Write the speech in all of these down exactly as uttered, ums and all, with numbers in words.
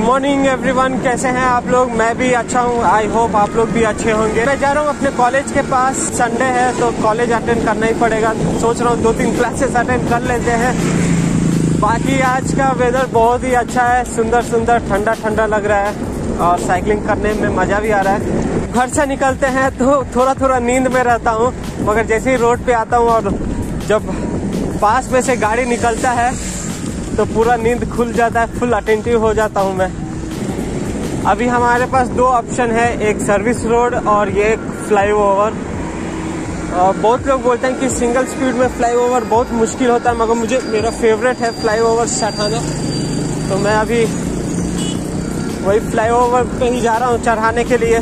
Morning everyone, कैसे हैं आप लोग। मैं भी अच्छा हूँ, आई होप आप लोग भी अच्छे होंगे। मैं जा रहा हूँ अपने कॉलेज के पास, संडे है तो कॉलेज अटेंड करना ही पड़ेगा। सोच रहा हूँ दो तीन क्लासेस अटेंड कर लेते हैं। बाकी आज का वेदर बहुत ही अच्छा है, सुंदर सुंदर ठंडा ठंडा लग रहा है और साइकिलिंग करने में मज़ा भी आ रहा है। घर से निकलते हैं तो थोड़ा थोड़ा नींद में रहता हूँ, मगर जैसे ही रोड पे आता हूँ और जब पास में से गाड़ी निकलता है तो पूरा नींद खुल जाता है, फुल अटेंटिव हो जाता हूँ मैं। अभी हमारे पास दो ऑप्शन है, एक सर्विस रोड और ये एक फ्लाईओवर। बहुत लोग बोलते हैं कि सिंगल स्पीड में फ्लाईओवर बहुत मुश्किल होता है, मगर मुझे मेरा फेवरेट है फ्लाईओवर चढ़ाना, तो मैं अभी वही फ्लाईओवर पे ही जा रहा हूँ चढ़ाने के लिए।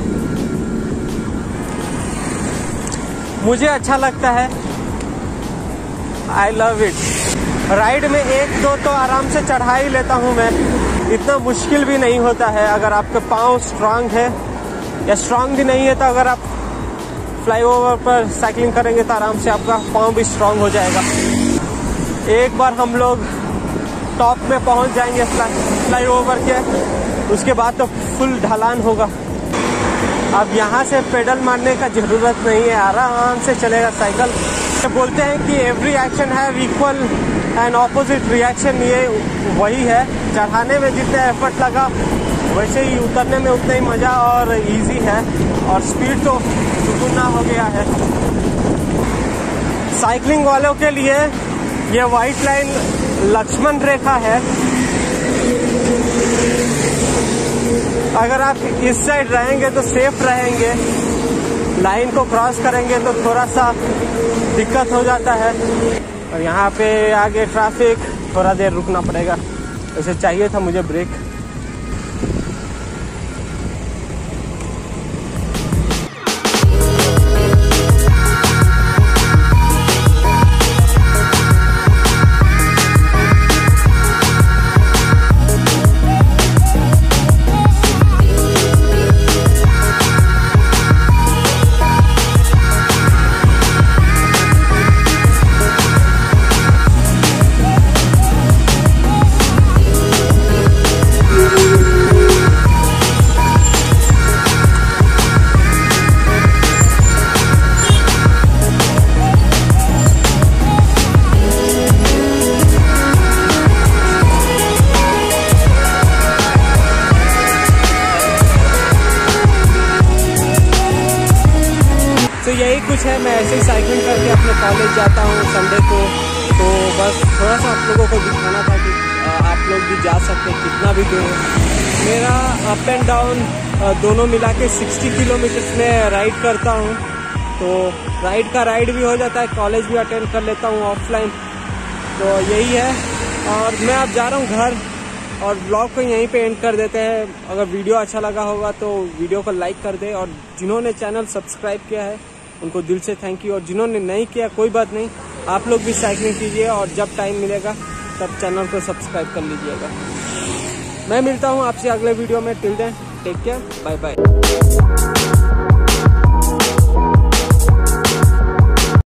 मुझे अच्छा लगता है, आई लव इट। राइड में एक दो तो आराम से चढ़ा ही लेता हूँ मैं, इतना मुश्किल भी नहीं होता है। अगर आपके पाँव स्ट्रांग है या स्ट्रांग भी नहीं है तो अगर आप फ्लाईओवर पर साइकिलिंग करेंगे तो आराम से आपका पाँव भी स्ट्रांग हो जाएगा। एक बार हम लोग टॉप में पहुँच जाएंगे फ्लाईओवर के, उसके बाद तो फुल ढलान होगा। अब यहाँ से पेडल मारने का ज़रूरत नहीं है, आराम से चलेगा साइकिल। बोलते हैं कि every action have equal and opposite reaction, ये वही है। चढ़ाने में जितना एफर्ट लगा वैसे ही उतरने में उतना ही मज़ा और इजी है, और स्पीड तो दुगुना हो गया है। साइकिलिंग वालों के लिए ये वाइट लाइन लक्ष्मण रेखा है। अगर आप इस साइड रहेंगे तो सेफ रहेंगे, लाइन को क्रॉस करेंगे तो थोड़ा सा दिक्कत हो जाता है। और यहाँ पे आगे ट्रैफिक, थोड़ा देर रुकना पड़ेगा। वैसे चाहिए था मुझे ब्रेक। तो यही कुछ है, मैं ऐसे ही साइकिलिंग करके अपने कॉलेज जाता हूँ संडे को। तो बस थोड़ा सा आप लोगों को दिखाना था कि आप लोग भी जा सकते हैं कितना भी दूर। मेरा अप एंड डाउन दोनों मिला के साठ किलोमीटर में राइड करता हूँ, तो राइड का राइड भी हो जाता है, कॉलेज भी अटेंड कर लेता हूँ ऑफलाइन। तो यही है, और मैं अब जा रहा हूँ घर, और ब्लॉग को यहीं पे एंड कर देते हैं। अगर वीडियो अच्छा लगा होगा तो वीडियो को लाइक कर दे, और जिन्होंने चैनल सब्सक्राइब किया है उनको दिल से थैंक यू, और जिन्होंने नहीं किया कोई बात नहीं, आप लोग भी साइकिलिंग कीजिए और जब टाइम मिलेगा तब चैनल को सब्सक्राइब कर लीजिएगा। मैं मिलता हूँ आपसे अगले वीडियो में। Till then take care, bye bye.